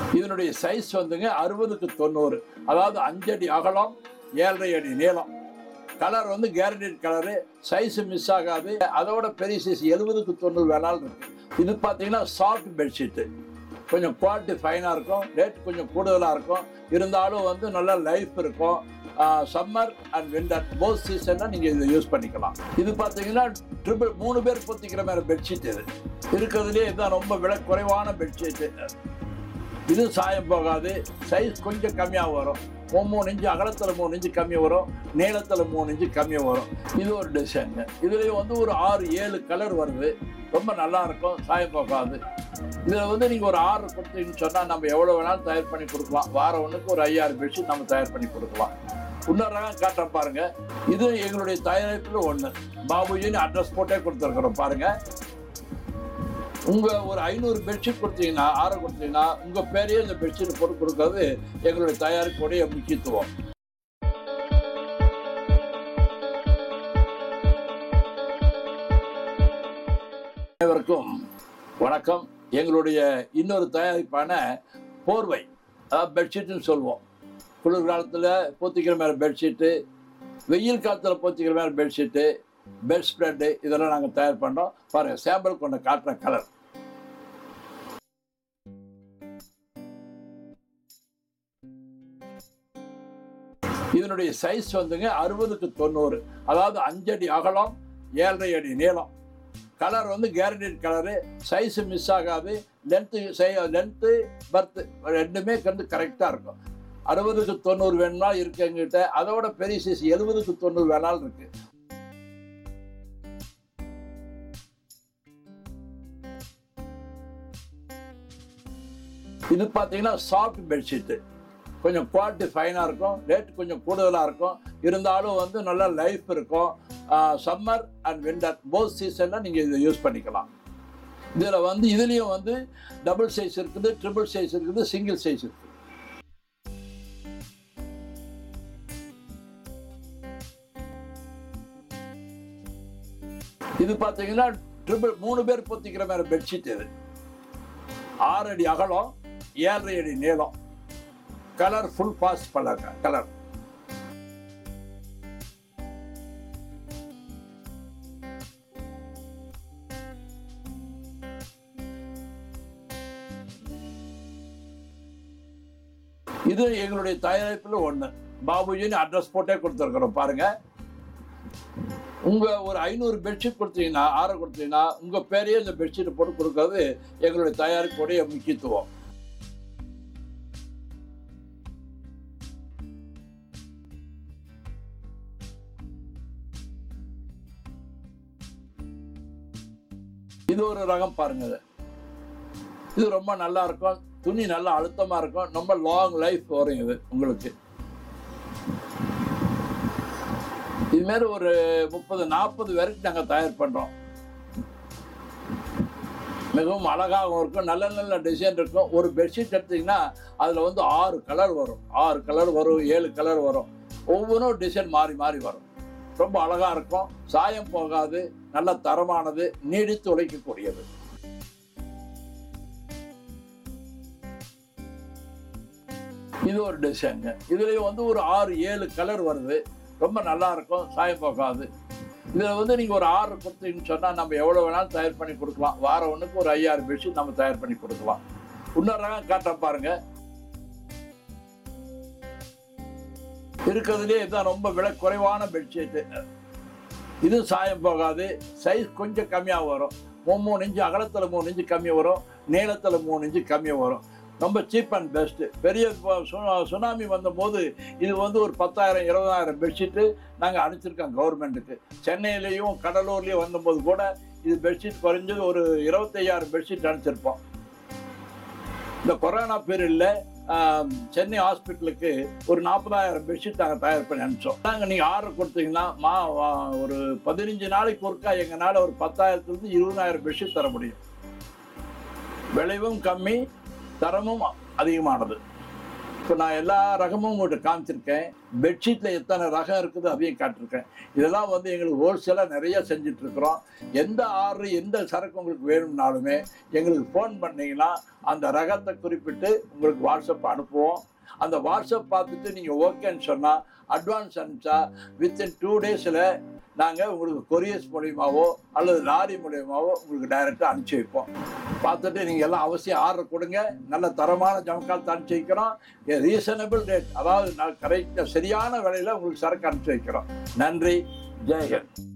இதனுடைய சைஸ் வந்துங்க 60க்கு 90, அதாவது 5 அடி அகலம், 7.5 அடி நீளம். கலர் வந்து கேரண்டட் கலரு, சைஸ் மிஸ் ஆகாது. அதோட பெரிய சைஸ் 70க்கு 90 வேணாலும் இருக்கு. இது பார்த்தீங்கன்னா சாஃப்ட் பெட்ஷீட்டு, கொஞ்சம் குவாலிட்டி ஃபைனாக இருக்கும், ரேட் கொஞ்சம் கூடுதலாக இருக்கும், இருந்தாலும் வந்து நல்ல லைஃப் இருக்கும். சம்மர் அண்ட் விண்டர் போத் சீசனில் நீங்கள் இதை யூஸ் பண்ணிக்கலாம். இது பார்த்தீங்கன்னா 3 பேர் பொத்திக்கிற மாதிரி பெட்ஷீட். இது இருக்கிறதுலே இதுதான் ரொம்ப விலை குறைவான பெட்ஷீட்டு. இது சாயம் போகாது, சைஸ் கொஞ்சம் கம்மியாக வரும். 3 இன்ச்சு அகலத்தில் 3 இன்ச்சு கம்மி வரும், நீளத்தில் 3 இன்ச்சு கம்மி வரும். இது ஒரு டிசைனுங்க. இதுலேயும் வந்து ஒரு 6-7 கலர் வருது, ரொம்ப நல்லா இருக்கும், சாயம் போகாது. இதில் வந்து நீங்கள் ஒரு ஆர்டர் கொடுத்தீங்கன்னு சொன்னால் நம்ம எவ்வளோ வேணாலும் தயார் பண்ணி கொடுக்கலாம். வாரம் ஒன்றுக்கு ஒரு 5000 பெட்ஷீட் நம்ம தயார் பண்ணி கொடுக்கலாம். இன்னொரு ரகம் காட்டுறேன் பாருங்க. இது எங்களுடைய தயாரிப்பில் ஒன்று. பாபுஜின்னு அட்ரஸ் போட்டே கொடுத்துருக்குறோம் பாருங்க. உங்கள் ஒரு 500 பெட்ஷீட் கொடுத்தீங்கன்னா, ஆர்டர் கொடுத்தீங்கன்னா உங்கள் பேரையே இந்த பெட்ஷீட் போட்டு கொடுக்கறது எங்களுடைய தயாரிப்புடைய முக்கியத்துவம். அனைவருக்கும் வணக்கம். எங்களுடைய இன்னொரு தயாரிப்பான போர்வை, அதாவது பெட்ஷீட்டுன்னு சொல்லுவோம். குளிர் காலத்தில் போத்திக்கிற மாதிரி பெட்ஷீட்டு, வெயில் காலத்தில் போத்திக்கிற மாதிரி பெட்ஷீட்டு, பெட் ஸ்ப்ரெட்டு, இதெல்லாம் நாங்கள் தயார் பண்ணுறோம். பாருங்கள், சாம்பிள் கொண்ட காட்டுற கலர். இதனுடைய சைஸ் வந்துங்க 60க்கு 90, அதாவது 5 அடி அகலம், 7.5 அடி நீளம். கலர் வந்து கேரண்டட் கலரு, சைஸ் மிஸ் ஆகாது. லென்த்து பர்த்து ரெண்டுமே வந்து கரெக்டாக இருக்கும். 60க்கு 90 வேணும்னா இருக்கு எங்கிட்ட. அதோட பெரிய சைஸ் 70க்கு 90 வேணாலும் இருக்கு. இது பார்த்தீங்கன்னா சாஃப்ட் பெட்ஷீட்டு, கொஞ்சம் குவாலிட்டி ஃபைனாக இருக்கும், ரேட் கொஞ்சம் கூடுதலாக இருக்கும், இருந்தாலும் வந்து நல்ல லைஃப் இருக்கும். சம்மர் அண்ட் விண்டர் போத் சீசனில் நீங்கள் இதை யூஸ் பண்ணிக்கலாம். இதில் வந்து இதுலேயும் வந்து டபுள் சைஸ் இருக்குது, ட்ரிபிள் சைஸ் இருக்குது, சிங்கிள் சைஸ் இருக்குது. இது பார்த்தீங்கன்னா 3 பேர் பொத்திக்கிற மாதிரி பெட்ஷீட். இது 6 அடி அகலம், 7.5 அடி நீளம். கலர் ஃபுல் பாஸ் பண்ணாங்க கலர். இது எங்களுடைய தயாரிப்பில் ஒன்று. பாபுஜின்னு அட்ரஸ் போட்டே கொடுத்துருக்குறோம் பாருங்க. உங்கள் ஒரு 500 பெட்ஷீட் கொடுத்தீங்கன்னா, ஆர்டர் கொடுத்தீங்கன்னா உங்கள் பேரையே இந்த பெட்ஷீட் போட்டு கொடுக்கறது எங்களுடைய தயாரிப்புடைய முக்கியத்துவம். இது ஒரு ரகம் பாருங்க. இது ரொம்ப நல்லா இருக்கும், துணி நல்லா அழுத்தமா இருக்கும், ரொம்ப லாங் லைஃப் வரும் இது உங்களுக்கு. இது மாதிரி ஒரு 30-40 வரைக்கும் நாங்கள் தயார் பண்றோம். மிகவும் அழகாகவும் இருக்கும், நல்ல நல்ல டிசைன் இருக்கும். ஒரு பெட்ஷீட் எடுத்தீங்கன்னா அதில் வந்து 6 கலர் வரும், 6 கலர் வரும், 7 கலர் வரும். ஒவ்வொன்றும் டிசைன் மாறி மாறி வரும். ரொம்ப அழகா இருக்கும், சாயம் போகாது, நல்ல தரமானது, நீடித்து உழைக்கக்கூடியது. இது ஒரு டிசைனுங்க. இதுலேயும் வந்து ஒரு 6-7 கலர் வருது, ரொம்ப நல்லா இருக்கும், சாயம் போகாது. இதில் வந்து நீங்கள் ஒரு ஆர்டர் கொடுத்தீங்கன்னு சொன்னால் நம்ம எவ்வளோ வேணாலும் தயார் பண்ணி கொடுக்கலாம். வாரம் ஒன்றுக்கு ஒரு 5000 பெட்ஷீட் நம்ம தயார் பண்ணி கொடுக்கலாம். இன்னொரு ரகம் காட்டுறேன் பாருங்க. இருக்கிறதுலே இதுதான் ரொம்ப விலை குறைவான பெட்ஷீட்டு. இது சாயம் போகாது, சைஸ் கொஞ்சம் கம்மியாக வரும். 3 இன்ச்சு அகலத்தில் 3 இன்ச்சு கம்மி வரும், நீளத்தில் 3 இன்ச்சு கம்மி வரும். ரொம்ப சீப் அண்ட் பெஸ்ட்டு. பெரிய சுனாமி வந்தபோது இது வந்து ஒரு 10,000-20,000 பெட்ஷீட்டு நாங்கள் அனுப்பிச்சிருக்கோம் கவர்மெண்ட்டுக்கு. சென்னையிலையும் கடலூர்லேயும் வந்தபோது கூட இது பெட்ஷீட் குறைஞ்சது ஒரு 25,000 பெட்ஷீட் அனுப்பிச்சிருப்போம். இந்த கொரோனா பீரியடில் சென்னை ஹாஸ்பிட்டலுக்கு ஒரு 40,000 பெட்ஷீட் நாங்கள் தயார் பண்ணி அனுப்பிச்சோம். நாங்கள் நீங்கள் ஆர்டர் கொடுத்தீங்கன்னா ஒரு 15 நாளைக்கு ஒருக்கா எங்களால் ஒரு 10,000-லேருந்து 20,000 பெட்ஷீட் தர முடியும். விளைவும் கம்மி, தரமும் அதிகமானது. இப்போ நான் எல்லா ரகமும் உங்கள்கிட்ட காமிச்சிருக்கேன். பெட்ஷீட்டில் எத்தனை ரகம் இருக்குது அதையும் காட்டிருக்கேன். இதெல்லாம் வந்து எங்களுக்கு ஹோல்சேலாக நிறைய செஞ்சிட்ருக்குறோம். எந்த ஆர்டர் எந்த சரக்கு உங்களுக்கு வேணும்னாலுமே எங்களுக்கு ஃபோன் பண்ணிங்கன்னா அந்த ரகத்தை குறிப்பிட்டு உங்களுக்கு வாட்ஸ்அப் அனுப்புவோம். அந்த வாட்ஸ்அப் பார்த்துட்டு நீங்கள் ஓகேன்னு சொன்னால் அட்வான்ஸ் அனுப்பிச்சா வித்தின் 2 டேஸில் நாங்கள் உங்களுக்கு கொரியர்ஸ் மூலியமாவோ அல்லது லாரி மூலியமாவோ உங்களுக்கு டைரெக்டாக அனுப்பிச்சி வைப்போம். பார்த்துட்டு நீங்கள் எல்லாம் அவசியம் ஆர்டர் கொடுங்க. நல்ல தரமான ஜமக்காலத்தை அனுப்பிச்சி வைக்கிறோம். ரீசனபிள் ரேட், அதாவது கரெக்டாக சரியான விலையில் உங்களுக்கு சரக்கு அனுப்பிச்சி வைக்கிறோம். நன்றி. ஜெயஹிந்த்.